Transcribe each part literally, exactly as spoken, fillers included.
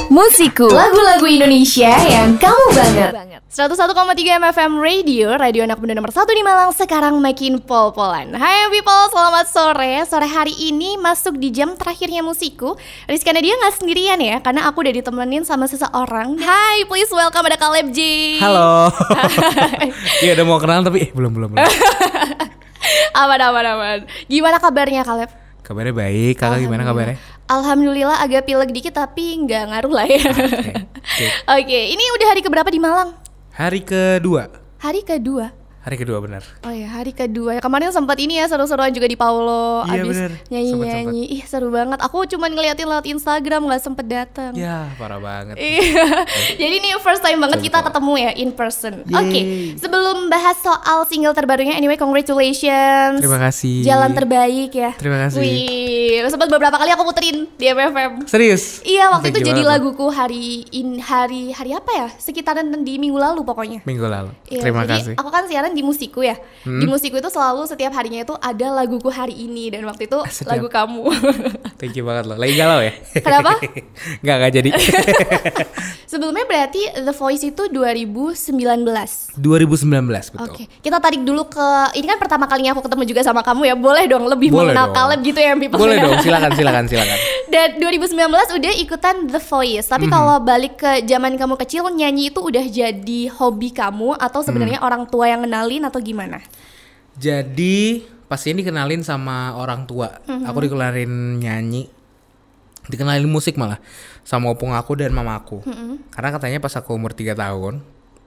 Musiku, lagu-lagu Indonesia yang kamu banget. seratus satu koma tiga M F M Radio, radio anak muda nomor satu di Malang, sekarang makin pol-polan. Hai people, selamat sore. Sore hari ini masuk di jam terakhirnya Musiku. Rizka Nadia gak sendirian ya, karena aku udah ditemenin sama seseorang. Hai, please welcome ada Caleb J. Halo. Iya udah mau kenalan tapi eh belum belum. belum. Aman aman aman. Gimana kabarnya Caleb? Kabarnya baik, kakak gimana kabarnya? Alhamdulillah agak pilek dikit tapi nggak ngaruh lah ya. Oke, okay, okay. okay, ini udah hari keberapa di Malang? Hari kedua. Hari kedua. Hari kedua benar. Oh ya, hari kedua. Ya, kemarin sempat ini ya seru-seruan juga di Paulo. Iya, abis bener. nyanyi-nyanyi. Ih seru banget. Aku cuma ngeliatin lewat Instagram, nggak sempet datang. Ya parah banget. Iya. Jadi ini first time banget kita ketemu ya in person. Oke, okay. Sebelum bahas soal single terbarunya, anyway congratulations. Terima kasih. Jalan terbaik ya. Terima kasih. Wih, sempat beberapa kali aku puterin di M F M. Serius? Iya, waktu Thank itu jadi banget. laguku hari in hari hari apa ya? Sekitaran di minggu lalu pokoknya. Minggu lalu. Iya, Terima jadi kasih. aku kan siaran di Musiku ya. Hmm. Di Musiku itu selalu setiap harinya itu ada laguku hari ini, dan waktu itu Setiap. lagu kamu. Thank you banget loh. Lagi galau ya? Kenapa? Enggak, enggak jadi. Sebelumnya berarti The Voice itu dua ribu sembilan belas. dua ribu sembilan belas betul. Oke, kita tarik dulu ke ini kan pertama kalinya aku ketemu juga sama kamu ya. Boleh dong lebih Boleh mengenal dong. Caleb gitu ya people. Boleh dong, silakan silakan silakan. Dan dua ribu sembilan belas udah ikutan The Voice. Tapi mm-hmm. kalau balik ke zaman kamu kecil, nyanyi itu udah jadi hobi kamu atau sebenarnya mm. orang tua yang kenalin atau gimana? Jadi pas ini dikenalin sama orang tua. Mm-hmm. Aku dikenalin nyanyi, dikenalin musik malah sama opung aku dan mamaku. Mm-hmm. Karena katanya pas aku umur tiga tahun,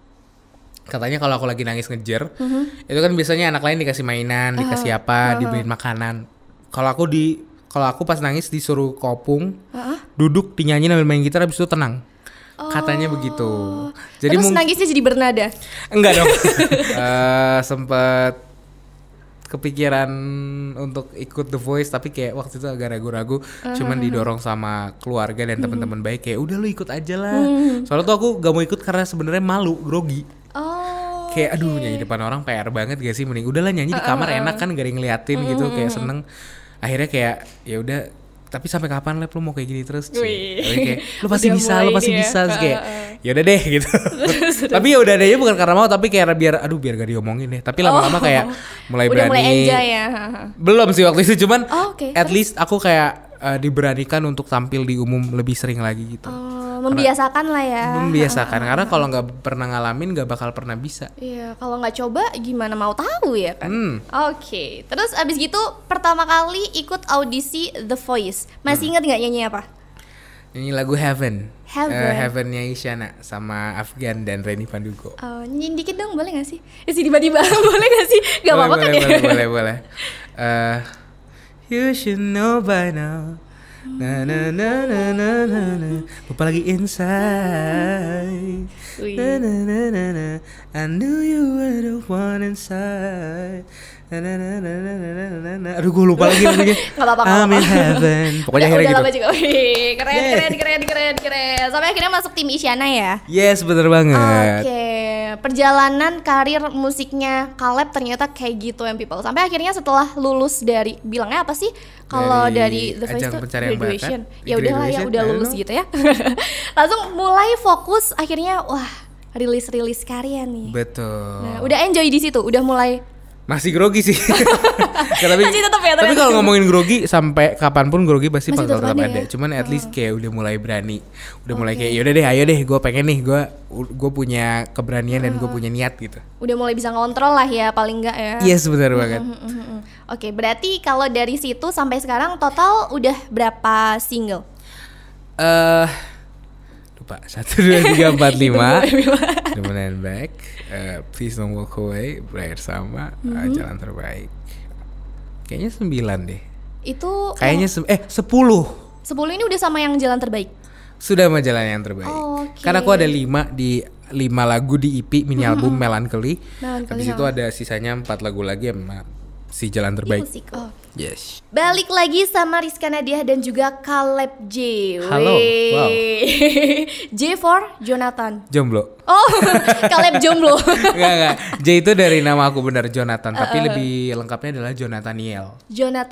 katanya kalau aku lagi nangis ngejer, mm-hmm. itu kan biasanya anak lain dikasih mainan, uh-huh. dikasih apa, uh-huh. dibeliin makanan. Kalau aku di kalau aku pas nangis disuruh ke opung, uh-huh. duduk dinyanyi sambil main gitar, habis itu tenang. Oh. Katanya begitu. Jadi terus mung- nangisnya jadi bernada? Enggak dong. uh, sempet kepikiran untuk ikut The Voice, tapi kayak waktu itu agak ragu-ragu. Uh-huh. Cuman didorong sama keluarga dan teman-teman baik, kayak udah lu ikut aja lah. Hmm. Soalnya tuh aku gak mau ikut karena sebenarnya malu, grogi. Oh, kayak aduh okay. nyanyi depan orang P R banget gak sih, mending udahlah nyanyi di kamar uh-uh. enak kan, gak ada yang ngeliatin uh-uh. gitu, kayak seneng. Akhirnya kayak ya udah, tapi sampai kapan Lep lu mau kayak gini terus? Kayak lu pasti udah bisa, lu pasti dia. bisa terus kayak ya udah deh gitu. Tapi ya udah deh, bukan karena mau, tapi kayak biar aduh biar gak diomongin deh. Tapi lama-lama oh. kayak mulai udah berani. Mulai enjoy ya. Belum sih waktu itu, cuman oh, okay. at least aku kayak uh, diberanikan untuk tampil di umum lebih sering lagi gitu. Oh. Membiasakan lah ya. Membiasakan, karena kalau nggak pernah ngalamin nggak bakal pernah bisa. Iya, kalau nggak coba gimana mau tahu ya kan. Hmm. Oke, okay. Terus abis gitu pertama kali ikut audisi The Voice, masih hmm. ingat nggak nyanyi apa? Nyanyi lagu Heaven. Heaven. Uh, Heavennya Isyana sama Afgan dan Reni Pandugo. Oh, nyanyiin dikit dong, boleh nggak sih? Eh, sih tiba-tiba boleh nggak sih? Gak apa-apa kan boleh, ya? Boleh, boleh, boleh. Uh, you should know by now. Na na na na na na na. Lupa lagi inside. Na na na na na. I knew you were the one inside. Na na na na na na na na. Aduh gue lupa lagi lagunya. Gak apa-apa. I'm in heaven. Pokoknya akhirnya gitu. Udah lama juga. Wih, keren, yeah. keren, keren, keren, keren. Sampai akhirnya masuk tim Isyana ya? Yes, bener banget. Oke, okay. Perjalanan karir musiknya Caleb ternyata kayak gitu yang people. Sampai akhirnya setelah lulus dari, bilangnya apa sih? Kalau dari, dari The Voice itu graduation. Bakat, ya udahlah ya, udah lulus know. Gitu ya. Langsung mulai fokus akhirnya, wah rilis-rilis karya nih. Betul. Nah, udah enjoy di situ, udah mulai. Masih grogi sih. tapi Masih tetap ya, tapi kalau ngomongin grogi sampai kapanpun grogi pasti bakal tetap ada. Ya? Cuman at least kayak udah mulai berani, udah okay. mulai kayak yaudah deh, ayo deh, gue pengen nih, gue gue punya keberanian uh. dan gue punya niat gitu. Udah mulai bisa ngontrol lah ya paling enggak ya. Yes, benar banget. Uh, uh, uh, uh. Oke, okay, berarti kalau dari situ sampai sekarang total udah berapa single? Eh uh, lupa satu dua tiga empat lima. The Man and Back, uh, Please Don't Walk Away, Berakhir Sama, mm-hmm. uh, Jalan Terbaik. Kayaknya sembilan deh. Itu kayaknya se- eh sepuluh. Sepuluh ini udah sama yang Jalan Terbaik. Sudah sama Jalan yang Terbaik. Oh, okay. Karena aku ada lima di lima lagu di E P mini album mm-hmm. Melancholy. Melancholy. Habis itu ada sisanya empat lagu lagi sama si Jalan Terbaik. Oh. Yes. Balik lagi sama Rizka Nadia dan juga Caleb J. Halo. Wow. J for Jonathan. Jomblo. Oh, Caleb jomblo. Enggak enggak. J itu dari nama aku benar Jonathan, uh, tapi uh. lebih lengkapnya adalah Jonathaniel.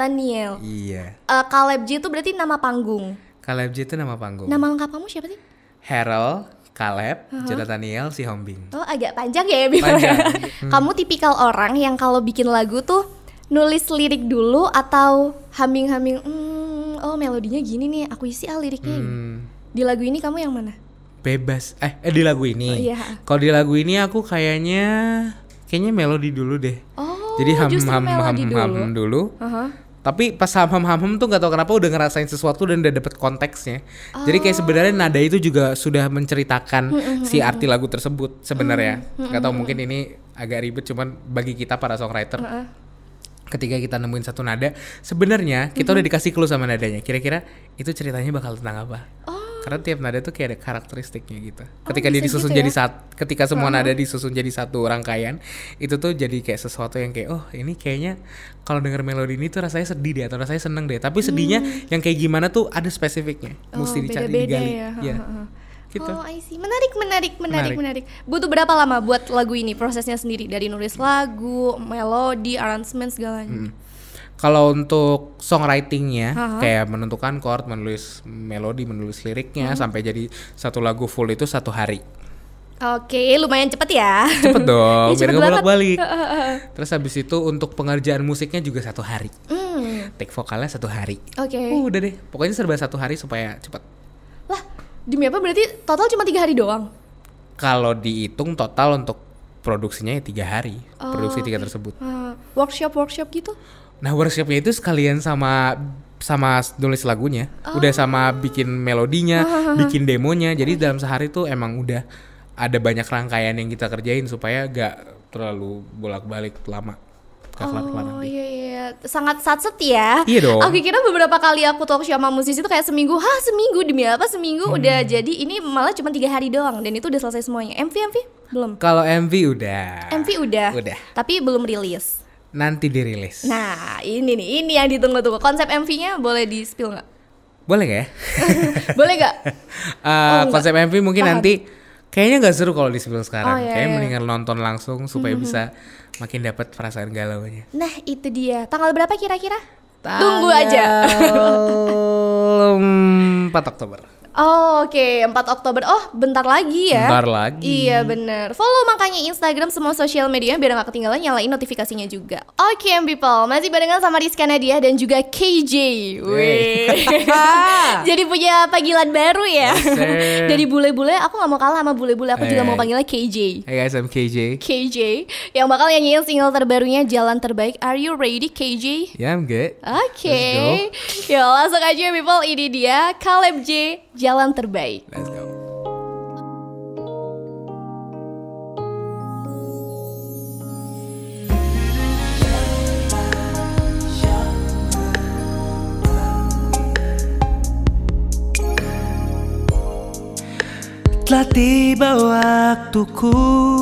Jonathaniel. Iya. Uh, Caleb J itu berarti nama panggung. Caleb J itu nama panggung. Nama lengkap kamu siapa sih? Harold, Caleb, uh-huh. Jonathan Niel, si Hombing. Oh agak panjang ya Bima. Panjang. hmm. Kamu tipikal orang yang kalau bikin lagu tuh nulis lirik dulu atau humming-humming, hmm, oh melodinya gini nih, aku isi ah liriknya hmm. ini. Di lagu ini kamu yang mana? Bebas, eh, eh di lagu ini. Oh, iya. Kalau di lagu ini aku kayaknya, kayaknya melodi dulu deh. Oh, jadi ham justru ham ham melodi ham dulu. dulu. Uh-huh. Tapi pas ham ham ham ham tuh nggak tahu kenapa udah ngerasain sesuatu dan udah dapet konteksnya. Oh. Jadi kayak sebenarnya nada itu juga sudah menceritakan mm-hmm. si arti lagu tersebut sebenarnya. Nggak mm-hmm. tahu mungkin ini agak ribet, cuman bagi kita para songwriter, uh-uh. ketika kita nemuin satu nada, sebenarnya kita mm-hmm. udah dikasih clue sama nadanya. Kira-kira itu ceritanya bakal tentang apa? Oh. Karena tiap nada tuh kayak ada karakteristiknya gitu. Ketika oh, dia disusun gitu ya? jadi saat, ketika semua uh-huh. nada disusun jadi satu rangkaian, itu tuh jadi kayak sesuatu yang kayak oh ini kayaknya kalau denger melodi ini tuh rasanya sedih deh atau rasanya seneng deh. Tapi sedihnya hmm. yang kayak gimana tuh ada spesifiknya, oh, mesti dicari digali. Ya. Ya. Gitu. Oh, I see. Menarik, menarik, menarik, menarik. Butuh berapa lama buat lagu ini prosesnya sendiri dari nulis lagu, melodi, arrangement segalanya? Hmm. Kalau untuk songwritingnya, uh-huh. kayak menentukan chord, menulis melodi, menulis liriknya, uh-huh. sampai jadi satu lagu full itu satu hari. Oke, lumayan cepet ya. Cepet dong, biar gak bolak-balik. Terus habis itu untuk pengerjaan musiknya juga satu hari. Mm. Take vokalnya satu hari. Oke. Okay. Uh, udah deh, pokoknya serba satu hari supaya cepet. Lah, demi apa berarti total cuma tiga hari doang? Kalau dihitung total untuk produksinya ya tiga hari, oh, produksi tiga tersebut. Uh, workshop workshop gitu? Nah workshopnya itu sekalian sama sama nulis lagunya, oh. udah sama bikin melodinya, bikin demonya. Jadi dalam sehari tuh emang udah ada banyak rangkaian yang kita kerjain supaya gak terlalu bolak-balik lama. Gak kelar-kelar oh iya iya, sangat satset ya. Iya dong. Aku kira beberapa kali aku talk show sama musisi itu kayak seminggu, hah seminggu demi apa seminggu hmm. udah jadi. Ini malah cuma tiga hari doang dan itu udah selesai semuanya. M V M V belum? Kalau M V udah. M V udah. Udah. Tapi belum rilis. Nanti dirilis. Nah ini nih, ini yang ditunggu-tunggu. Konsep M V-nya boleh di spill nggak? Boleh gak ya? Boleh nggak? uh, oh, konsep M V mungkin Tahan. nanti kayaknya nggak seru kalau di spill sekarang. Oh, iya, Kayaknya iya. mendingan nonton langsung supaya mm-hmm. bisa makin dapat perasaan galaunya. Nah itu dia. Tanggal berapa kira-kira? Tanggal Tunggu aja. empat Oktober. Oh oke, okay. empat Oktober. Oh bentar lagi ya. Bentar lagi. Iya bener. Follow makanya Instagram semua sosial media biar gak ketinggalan, nyalain notifikasinya juga. Oke okay, people, masih barengan sama Rizka Nadia dan juga K J. Wih. Jadi punya panggilan baru ya. Yes, dari bule-bule, aku gak mau kalah sama bule-bule. Aku hey. juga mau panggilnya K J. Hey guys, I'm K J. K J yang bakal nyanyiin single terbarunya Jalan Terbaik. Are you ready K J? Yeah, I'm good. Oke okay. Yo langsung aja people, ini dia Caleb J, Jalan Terbaik. Let's go. Telah tiba waktuku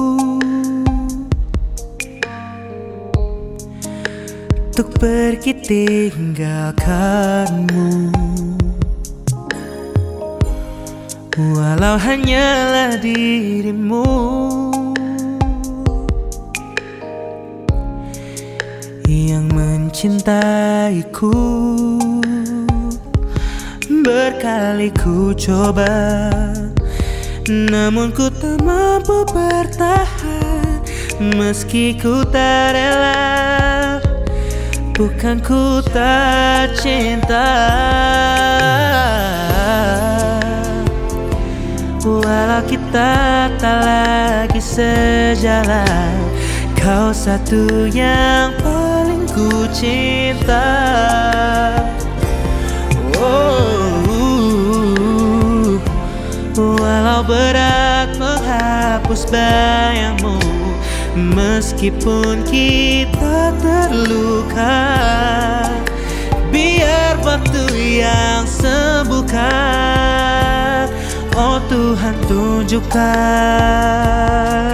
untuk pergi tinggalkanmu, walau hanyalah dirimu yang mencintaiku. Berkali ku coba, namun ku tak mampu bertahan. Meski ku tak rela, bukan ku tak cinta. Walau kita tak lagi sejalan, kau satu yang paling ku cinta. Oh, walau berat menghapus bayangmu, meskipun kita terluka, biar waktu yang sembuhkan. Oh Tuhan tunjukkan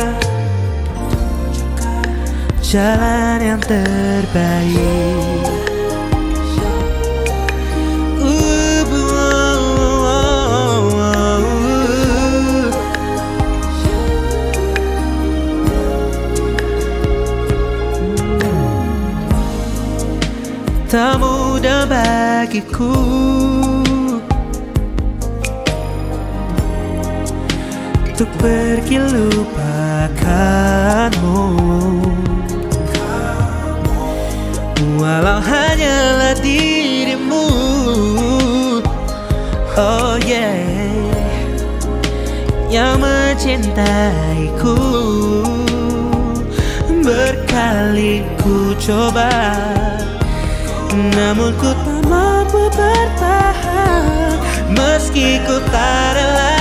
jalan yang terbaik. Tak mudah bagiku untuk pergi lupakanmu. Walau hanyalah dirimu, oh yeah, yang mencintaiku. Berkali ku coba, namun ku tak mampu bertahan. Meski ku tak rela,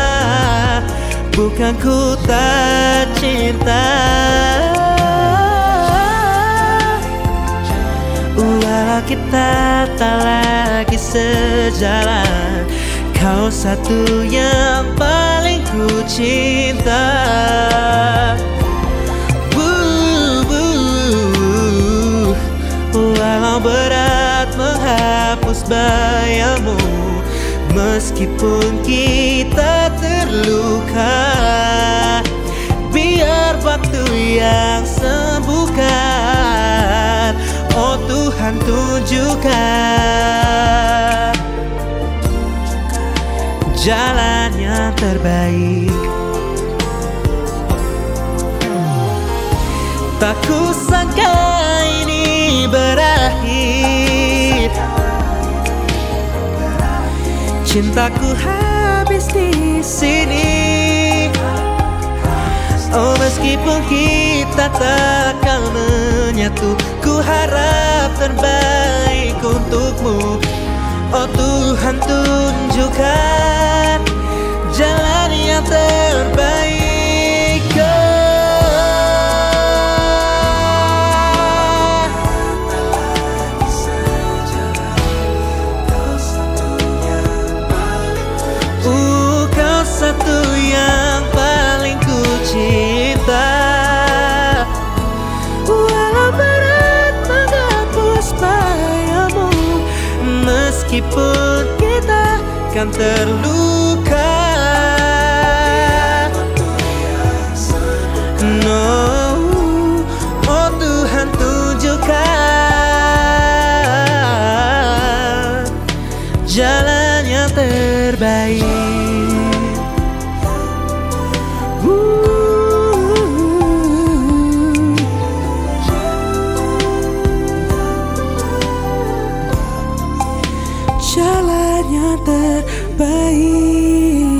bukan ku tak cinta. Walau kita tak lagi sejalan, kau satu yang paling ku cinta. Wuh, wuh. Walau berat menghapus bayamu, meskipun kita terluka, biar waktu yang sembuhkan. Oh Tuhan, tunjukkan jalan yang terbaik. Tak kusangka ini berakhir, cintaku habis di sini. Oh meskipun kita takkan menyatu, ku harap terbaik untukmu. Oh Tuhan, tunjukkan jalan yang terbaik. Uh, kau satu yang paling ku cinta. Walau berat menghapus bayamu, meskipun kita kan terluka. No, oh Tuhan, tunjukkan jalan yang terbaik. Jalan yang terbaik.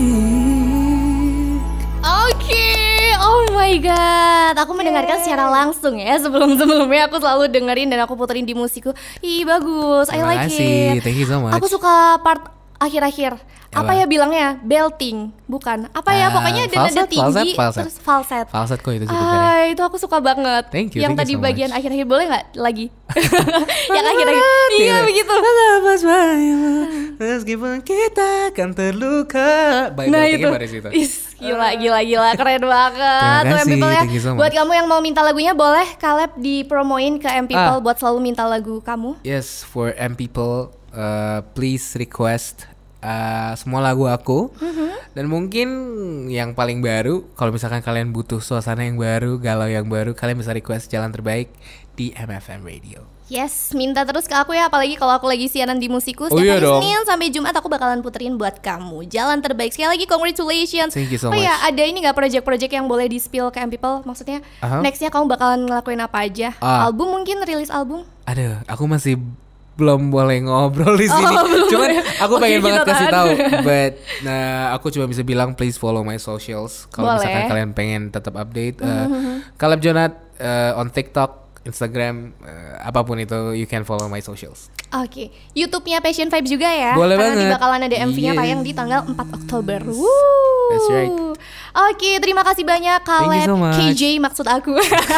Oke, oh my god, aku mendengarkan secara langsung ya. Sebelum-sebelumnya aku selalu dengerin dan aku puterin di musikku. Ih bagus, I Terima like kasih, it. thank you so much. Aku suka part akhir-akhir. Apa Apa? ya bilangnya? Belting, bukan? Apa ya? Ah, Pokoknya ada nada falset, tinggi, falset, falset. terus falset. Falset kok itu Ah, sebenarnya. itu aku suka banget. Thank you, Yang thank tadi you so bagian much. akhir-akhir boleh nggak lagi? Yang akhir-akhir. Iya begitu. Menghapus bayamu, meskipun kita kan terluka. Baik, Nah beltingnya itu, baris itu. Is, gila gila gila keren banget. Terima Tuh, M kasih, People ya. thank you so much. Buat kamu yang mau minta lagunya boleh Caleb dipromoin ke M People Ah. buat selalu minta lagu kamu. Yes, for M people, uh, please request uh, semua lagu aku. Dan mungkin yang paling baru, kalau misalkan kalian butuh suasana yang baru, galau yang baru, kalian bisa request Jalan Terbaik di M F M Radio. Yes, minta terus ke aku ya. Apalagi kalau aku lagi siaran di musikku Oh setiap iya hari dong. Senin sampai Jumat aku bakalan puterin buat kamu Jalan Terbaik. Sekali lagi congratulations. Thank you so Oh ya, much. ada ini gak project-project yang boleh di-spill ke M People? Maksudnya Aha. nextnya kamu bakalan ngelakuin apa aja? Ah. Album mungkin, rilis album? Aduh, aku masih belum boleh ngobrol di sini. Oh, belum Cuman boleh. aku Oke, pengen kita banget kasih tahan. tahu. But nah, aku cuma bisa bilang please follow my socials. Kalau Boleh. misalkan kalian pengen tetap update. Uh, Caleb Jonat uh, on TikTok, Instagram, uh, apapun itu, you can follow my socials. Oke, YouTube-nya Passion Vibes juga ya. Boleh karena banget. Nanti bakalan ada M V-nya Yes. tayang di tanggal empat Oktober. Woo. That's right. Oke, terima kasih banyak Thank you Caleb so much. K J maksud aku.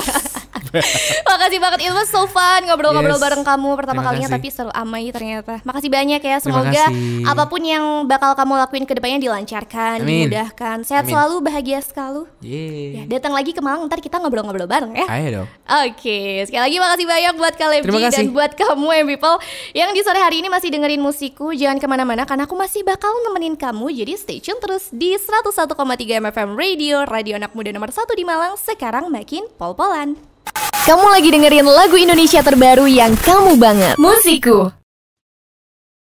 Makasih banget, it was so fun ngobrol-ngobrol Yes. bareng kamu pertama Terima kalinya, kasih. tapi seru amai ternyata. Makasih banyak ya, Terima semoga kasih. apapun yang bakal kamu lakuin ke depannya dilancarkan, Amin. dimudahkan. Sehat Amin. selalu, bahagia selalu. Yeay. Ya, datang lagi ke Malang, ntar kita ngobrol-ngobrol bareng ya. Ayo dong. Oke, sekali lagi makasih banyak buat Caleb G Terima dan kasih. buat kamu M People yang di sore hari ini masih dengerin musikku. Jangan kemana-mana karena aku masih bakal nemenin kamu. Jadi stay tune terus di seratus satu koma tiga M F M Radio, radio anak muda nomor satu di Malang. Sekarang makin pol-polan. Kamu lagi dengerin lagu Indonesia terbaru yang kamu banget. Musikku.